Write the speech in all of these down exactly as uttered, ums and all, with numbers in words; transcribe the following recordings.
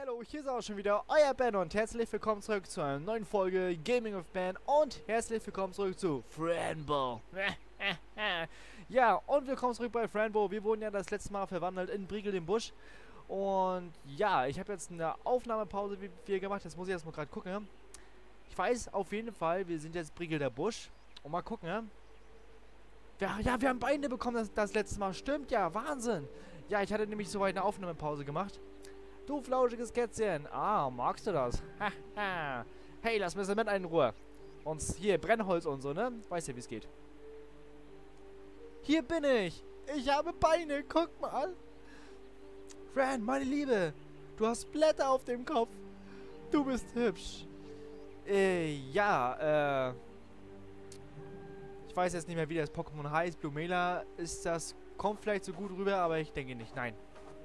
Hallo, hier ist auch schon wieder euer Ben und herzlich willkommen zurück zu einer neuen Folge Gaming with Ben und herzlich willkommen zurück zu Franbo. Ja, und willkommen zurück bei Franbo. Wir wurden ja das letzte Mal verwandelt in Briegel den Busch. Und ja, ich habe jetzt eine Aufnahmepause wie wir gemacht. Jetzt muss ich erstmal gerade gucken. Ich weiß auf jeden Fall, wir sind jetzt Briegel der Busch. Und mal gucken. Ja, ja, wir haben Beine bekommen das, das letzte Mal. Stimmt ja, Wahnsinn. Ja, ich hatte nämlich soweit eine Aufnahmepause gemacht. Du flauschiges Kätzchen. Ah, magst du das? Haha. Hey, lass mir das mit in Ruhe. Und hier, Brennholz und so, ne? Weißt ja, wie es geht. Hier bin ich. Ich habe Beine. Guck mal. Fran, meine Liebe. Du hast Blätter auf dem Kopf. Du bist hübsch. Äh, ja, äh... Ich weiß jetzt nicht mehr, wie das Pokémon heißt. Blumela ist das... Kommt vielleicht so gut rüber, aber ich denke nicht. Nein.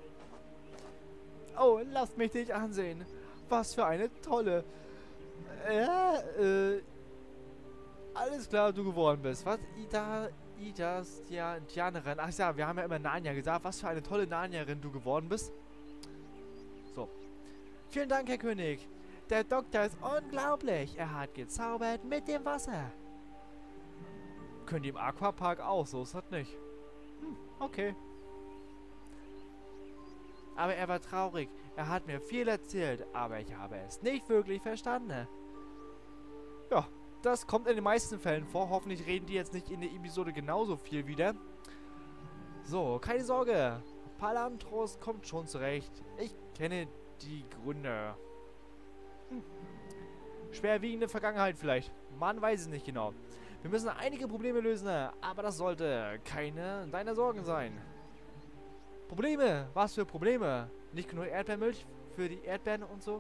Oh, lass mich dich ansehen. Was für eine tolle... Äh, äh... Alles klar, du geworden bist. Was? Ida... Ida... Ja, Indianerin. Ach ja, wir haben ja immer Narnia gesagt. Was für eine tolle Narnierin du geworden bist. So. Vielen Dank, Herr König. Der Doktor ist unglaublich. Er hat gezaubert mit dem Wasser. Könnt ihr im Aquapark auch. So ist das nicht. Hm, okay. Aber er war traurig. Er hat mir viel erzählt, aber ich habe es nicht wirklich verstanden. Ja, das kommt in den meisten Fällen vor. Hoffentlich reden die jetzt nicht in der Episode genauso viel wieder. So, keine Sorge. Palantros kommt schon zurecht. Ich kenne die Gründe. Hm. Schwerwiegende Vergangenheit vielleicht. Man weiß es nicht genau. Wir müssen einige Probleme lösen, aber das sollte keine deiner Sorgen sein. Probleme? Was für Probleme? Nicht genug Erdbeermilch für die Erdbeeren und so?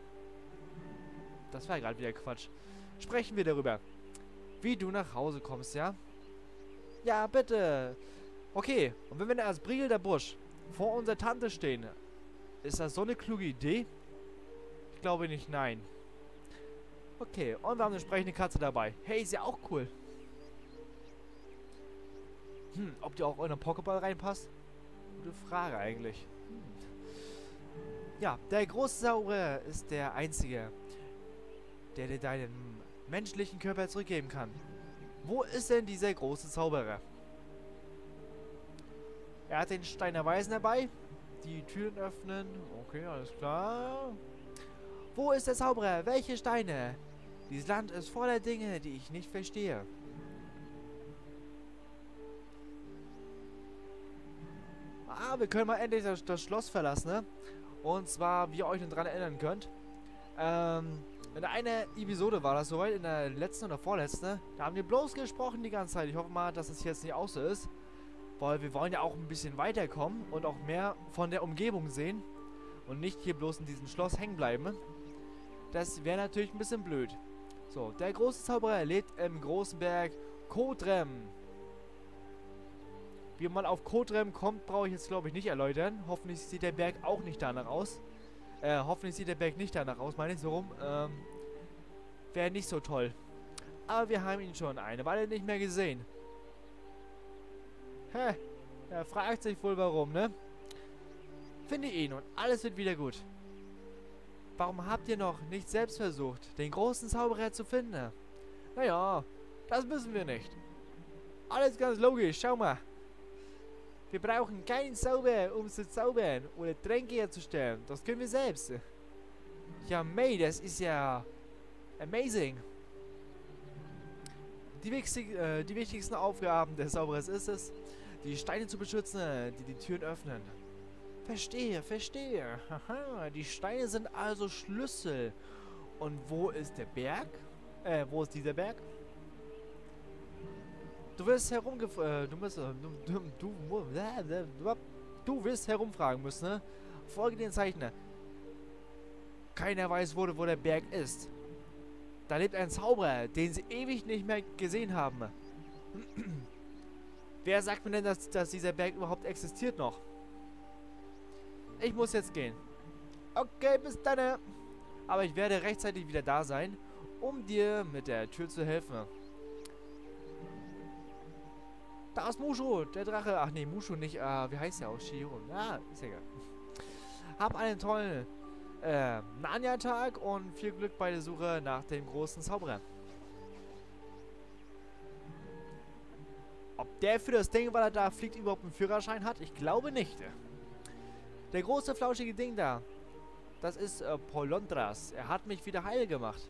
Das war gerade wieder Quatsch. Sprechen wir darüber. Wie du nach Hause kommst, ja? Ja, bitte. Okay, und wenn wir dann als Briegel der Busch vor unserer Tante stehen, ist das so eine kluge Idee? Ich glaube nicht, nein. Okay, und wir haben eine sprechende Katze dabei. Hey, ist ja auch cool. Hm, ob die auch in einen Pokéball reinpasst? Gute Frage eigentlich. Hm. Ja, der große Saurier ist der einzige, der dir deinen menschlichen Körper zurückgeben kann. Wo ist denn dieser große Zauberer? Er hat den Stein der Weisen dabei. Die Türen öffnen. Okay, alles klar. Wo ist der Zauberer? Welche Steine? Dieses Land ist voller Dinge, die ich nicht verstehe. Ah, wir können mal endlich das, das Schloss verlassen, ne? Und zwar, wie ihr euch noch daran erinnern könnt. Ähm, in einer Episode war das soweit, in der letzten oder vorletzten, da haben wir bloß gesprochen die ganze Zeit. Ich hoffe mal, dass es jetzt nicht auch so ist. Weil wir wollen ja auch ein bisschen weiterkommen und auch mehr von der Umgebung sehen. Und nicht hier bloß in diesem Schloss hängen bleiben. Das wäre natürlich ein bisschen blöd. So, der große Zauberer lebt im großen Berg Kodrem. Wie man auf Kodrem kommt, brauche ich jetzt glaube ich nicht erläutern. Hoffentlich sieht der Berg auch nicht danach aus. Äh, hoffentlich sieht der Berg nicht danach aus, meine ich so rum. Ähm, wäre nicht so toll. Aber wir haben ihn schon eine Weile nicht mehr gesehen. Hä? Er fragt sich wohl warum, ne? Finde ihn und alles wird wieder gut. Warum habt ihr noch nicht selbst versucht, den großen Zauberer zu finden? Naja, das müssen wir nicht. Alles ganz logisch, schau mal. Wir brauchen keinen Zauber, um zu zaubern oder Tränke herzustellen. Das können wir selbst. Ja, May, das ist ja amazing. Die, wichtig, äh, die wichtigsten Aufgaben des Zauberers ist es, die Steine zu beschützen, die die Türen öffnen. Verstehe, verstehe. Haha, die Steine sind also Schlüssel. Und wo ist der Berg? Äh, wo ist dieser Berg? Du wirst herumgef... Äh, du musst... Äh, du, du, du, du, du wirst herumfragen müssen, ne? Folge den Zeichen. Keiner weiß, wo, wo der Berg ist. Da lebt ein Zauberer, den sie ewig nicht mehr gesehen haben. Wer sagt mir denn, dass, dass dieser Berg überhaupt existiert noch? Ich muss jetzt gehen. Okay, bis dann. Aber ich werde rechtzeitig wieder da sein, um dir mit der Tür zu helfen. Da ist Mushu, der Drache. Ach nee, Mushu nicht. Äh, wie heißt der auch? Shiro. Ah, ist egal. Hab einen tollen äh, Narnia-Tag und viel Glück bei der Suche nach dem großen Zauberer. Ob der für das Ding, weil er da fliegt, überhaupt einen Führerschein hat? Ich glaube nicht. Der große, flauschige Ding da, das ist äh, Polondras. Er hat mich wieder heil gemacht.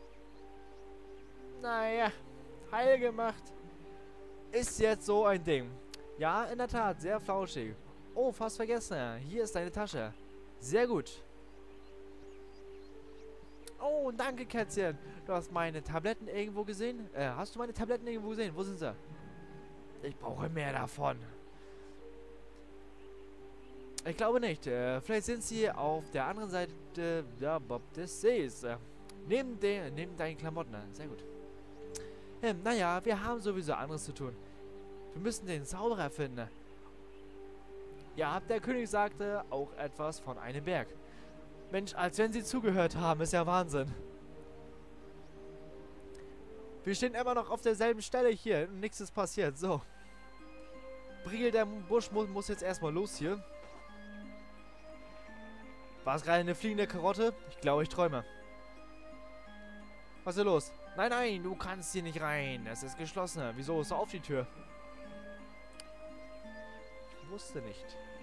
Naja, heil gemacht ist jetzt so ein Ding. Ja, in der Tat, sehr flauschig. Oh, fast vergessen. Hier ist deine Tasche. Sehr gut. Oh, danke, Kätzchen. Du hast meine Tabletten irgendwo gesehen? Äh, hast du meine Tabletten irgendwo gesehen? Wo sind sie? Ich brauche mehr davon. Ich glaube nicht. Äh, vielleicht sind sie auf der anderen Seite ja, Bob des Sees. Äh, neben, de neben deinen Klamotten. Sehr gut. Ähm, naja, wir haben sowieso anderes zu tun. Wir müssen den Zauberer finden. Ja, der König sagte auch etwas von einem Berg. Mensch, als wenn sie zugehört haben, ist ja Wahnsinn. Wir stehen immer noch auf derselben Stelle hier und nichts ist passiert. So. Briegel, der Busch mu muss jetzt erstmal los hier. War es gerade eine fliegende Karotte? Ich glaube, ich träume. Was ist hier los? Nein, nein, du kannst hier nicht rein. Es ist geschlossen. Wieso ist da auf die Tür? Ich wusste nicht.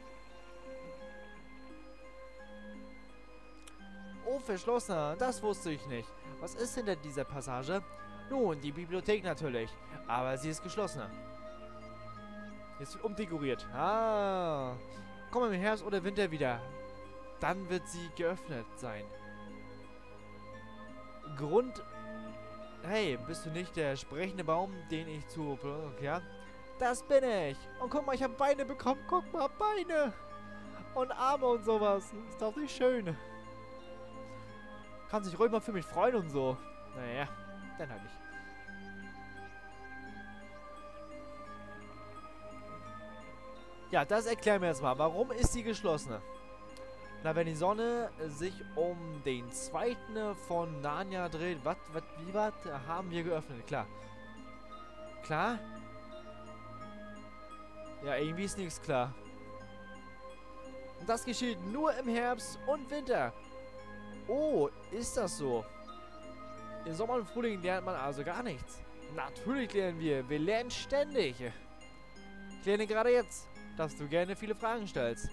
Oh, verschlossen. Das wusste ich nicht. Was ist hinter dieser Passage? Nun, die Bibliothek natürlich. Aber sie ist geschlossen. Jetzt wird umdekoriert. Ah. Komm im Herbst oder Winter wieder. Dann wird sie geöffnet sein. Grund... Hey, bist du nicht der sprechende Baum, den ich zu... Ja? Das bin ich. Und guck mal, ich habe Beine bekommen. Guck mal, Beine. Und Arme und sowas. Ist doch nicht schön. Kann sich ruhig mal für mich freuen und so. Naja, dann halt nicht. Ja, das erklären wir jetzt mal. Warum ist sie geschlossen? Na, wenn die Sonne sich um den zweiten von Narnia dreht, was, was, wie was, haben wir geöffnet, klar. Klar? Ja, irgendwie ist nichts klar. Und das geschieht nur im Herbst und Winter. Oh, ist das so? Im Sommer und Frühling lernt man also gar nichts. Natürlich lernen wir. Wir lernen ständig. Ich lerne gerade jetzt, dass du gerne viele Fragen stellst.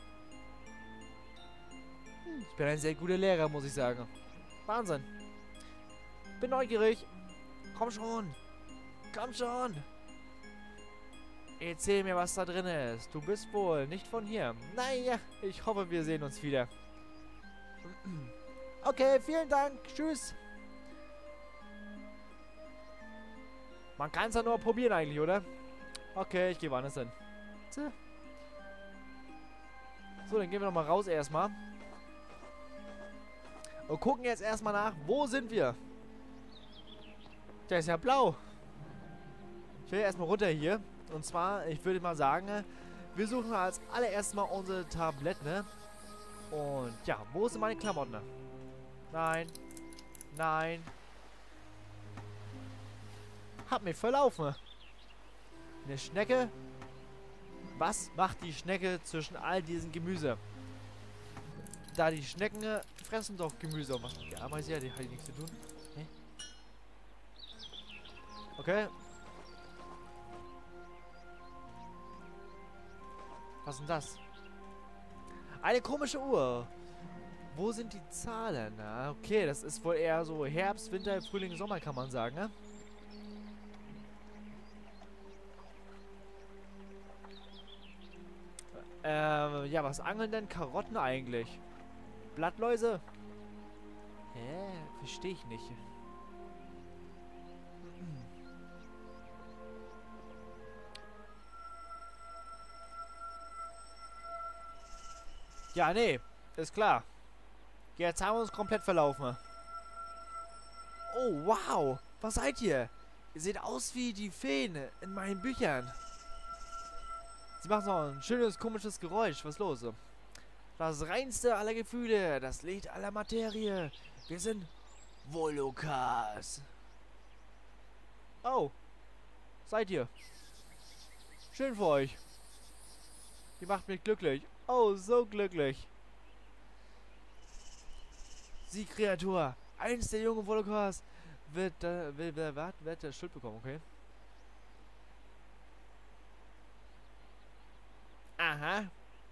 Ich bin ein sehr guter Lehrer, muss ich sagen. Wahnsinn. Bin neugierig. Komm schon. Komm schon. Erzähl mir, was da drin ist. Du bist wohl nicht von hier. Naja, ich hoffe, wir sehen uns wieder. Okay, vielen Dank. Tschüss. Man kann es ja nur probieren eigentlich, oder? Okay, ich gehe woanders hin. So, dann gehen wir nochmal raus erstmal. Und gucken jetzt erstmal nach, wo sind wir? Der ist ja blau. Ich will erstmal runter hier. Und zwar, ich würde mal sagen, wir suchen als allererstes mal unsere Tabletten. Und ja, wo sind meine Klamotten? Nein. Nein. Hab mich verlaufen. Eine Schnecke? Was macht die Schnecke zwischen all diesen Gemüse? Da die Schnecken äh, fressen doch Gemüse. Und was macht die Ameise? Ja, die hat nichts zu tun. Hä? Okay. Was ist denn das? Eine komische Uhr. Wo sind die Zahlen? Na, okay, das ist wohl eher so Herbst, Winter, Frühling, Sommer, kann man sagen, ne? Ähm, ja, was angeln denn Karotten eigentlich? Blattläuse? Hä? Verstehe ich nicht. Ja, nee. Ist klar. Jetzt haben wir uns komplett verlaufen. Oh, wow. Was seid ihr? Ihr seht aus wie die Feen in meinen Büchern. Sie machen so ein schönes, komisches Geräusch. Was ist los? Das reinste aller Gefühle. Das Licht aller Materie. Wir sind Volukas. Oh. Seid ihr? Schön für euch. Ihr macht mich glücklich. Oh, so glücklich. Sie, Kreatur. Eins der jungen Volokors wird, äh, will, will, wird, wird der Schild bekommen, okay? Aha.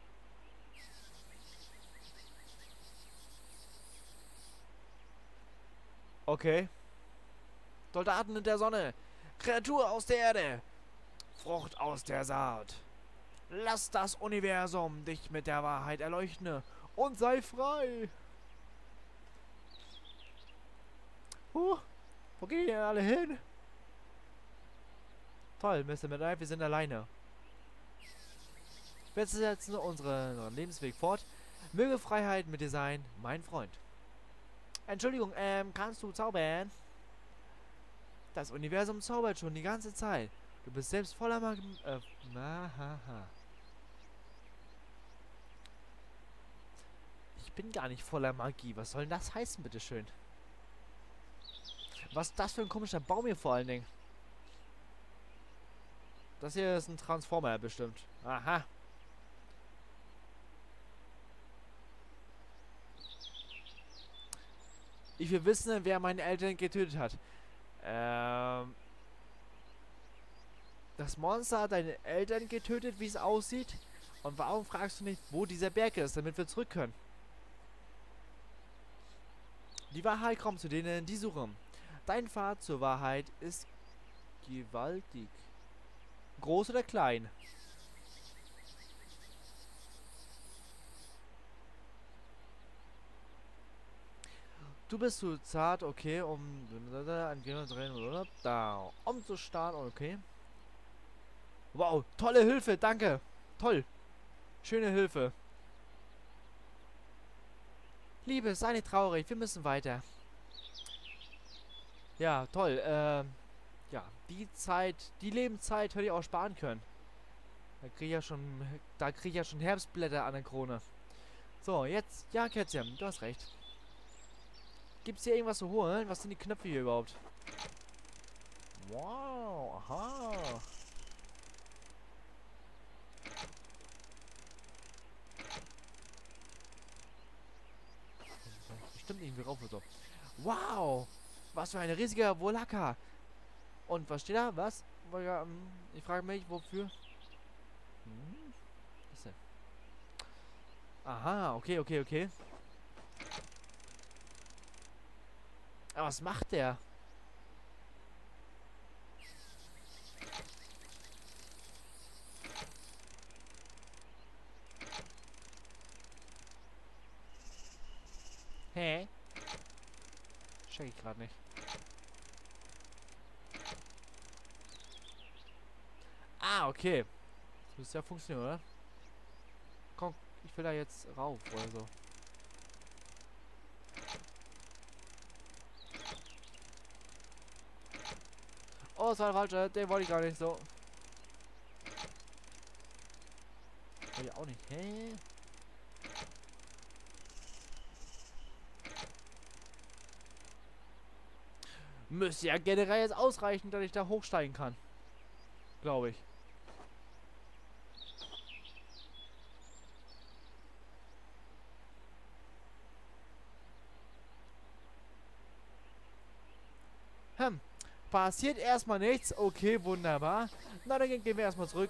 Okay. Soldaten in der Sonne. Kreatur aus der Erde. Frucht aus der Saat. Lass das Universum dich mit der Wahrheit erleuchten und sei frei. Huh, wo gehen die denn alle hin? Toll, Mister Midnight, wir sind alleine. Wir setzen unseren Lebensweg fort. Möge Freiheit mit dir sein, mein Freund. Entschuldigung, ähm, kannst du zaubern? Das Universum zaubert schon die ganze Zeit. Du bist selbst voller Magie. Äh, haha. Ich bin gar nicht voller Magie. Was soll denn das heißen, bitteschön? Was ist das für ein komischer Baum hier vor allen Dingen? Das hier ist ein Transformer bestimmt. Aha. Ich will wissen, wer meine Eltern getötet hat. Ähm... Das Monster hat deine Eltern getötet, wie es aussieht. Und warum fragst du nicht, wo dieser Berg ist, damit wir zurück können? Die Wahrheit kommt zu denen, die suchen. Dein Pfad zur Wahrheit ist gewaltig. Groß oder klein? Du bist zu zart, okay, um an drehen oder da um zu starten, okay. Wow, tolle Hilfe, danke. Toll. Schöne Hilfe. Liebe, sei nicht traurig, wir müssen weiter. Ja, toll. Ähm, ja, die Zeit, die Lebenszeit hätte ich auch sparen können. Da kriege ich ja schon, da kriege ich ja schon Herbstblätter an der Krone. So, jetzt, ja, Kätzchen, du hast recht. Gibt es hier irgendwas zu holen? Was sind die Knöpfe hier überhaupt? Wow, aha. Bestimmt irgendwie rauf oder so. Wow! Was für ein riesiger Volaka! Und was steht da? Was? Ich frage mich, wofür? Hm? Was ist denn? Aha, okay, okay, okay. Aber was macht der? Hä? Check ich gerade nicht. Ah, okay. Das müsste ja funktionieren, oder? Komm, ich will da jetzt rauf oder so. Oh, das war der falsche. Den wollte ich gar nicht so. Wollte ich auch nicht. Hä? Müsste ja generell jetzt ausreichen, dass ich da hochsteigen kann. Glaube ich. Hm. Passiert erstmal nichts. Okay, wunderbar. Na, dann gehen wir erstmal zurück.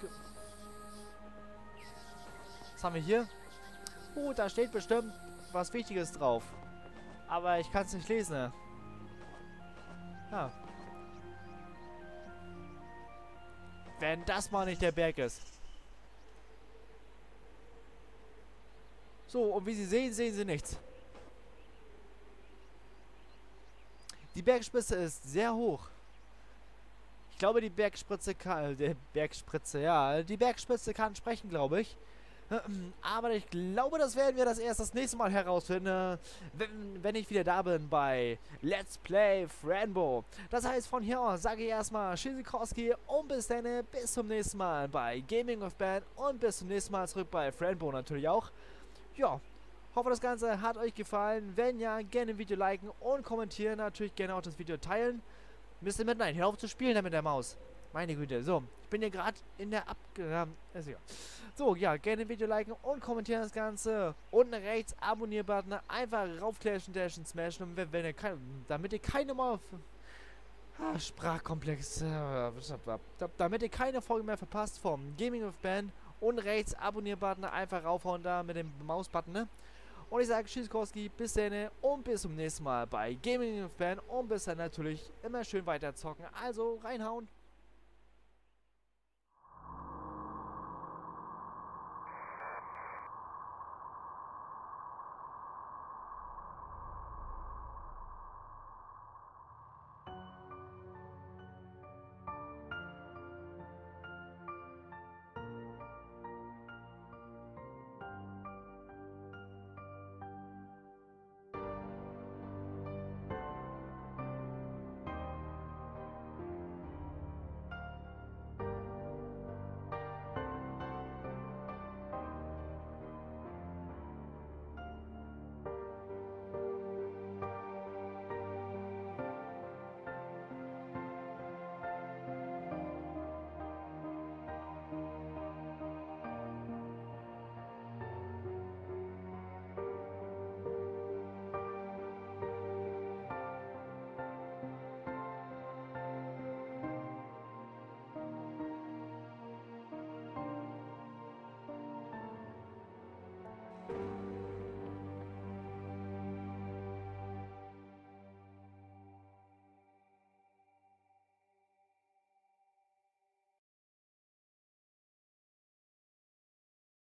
Was haben wir hier? Oh, da steht bestimmt was Wichtiges drauf. Aber ich kann es nicht lesen. Ja. Wenn das mal nicht der Berg ist. So, und wie Sie sehen, sehen Sie nichts. Die Bergspitze ist sehr hoch. Ich glaube, die Bergspitze kann... Äh, der Bergspitze, ja. Die Bergspitze kann sprechen, glaube ich. Aber ich glaube, das werden wir das erst das nächste Mal herausfinden, wenn, wenn ich wieder da bin bei Let's Play Franbo. Das heißt, von hier aus sage ich erstmal Tschüssikowski und bis dann, bis zum nächsten Mal bei Gaming of Band und bis zum nächsten Mal zurück bei Franbo natürlich auch. Ja, hoffe das Ganze hat euch gefallen. Wenn ja, gerne ein Video liken und kommentieren. Natürlich gerne auch das Video teilen. Mister Midnight, hör auf zu spielen da mit der Maus. Meine Güte. So, ich bin hier gerade in der Ab... Ja, ist egal. So, ja, gerne Video liken und kommentieren das Ganze. Unten rechts Abonnier-Button. Einfach raufklatschen, dashen, smashen. Und wenn, wenn ihr kein, damit ihr keine Mal... Ah, Sprachkomplex. Äh, damit ihr keine Folge mehr verpasst vom Gaming of Ben. Und rechts Abonnier-Button. Einfach raufhauen da mit dem Mausbutton, ne? Und ich sage Tschüssikowski, bis dann und bis zum nächsten Mal bei Gaming of Ben. Und bis dann natürlich immer schön weiter zocken. Also reinhauen.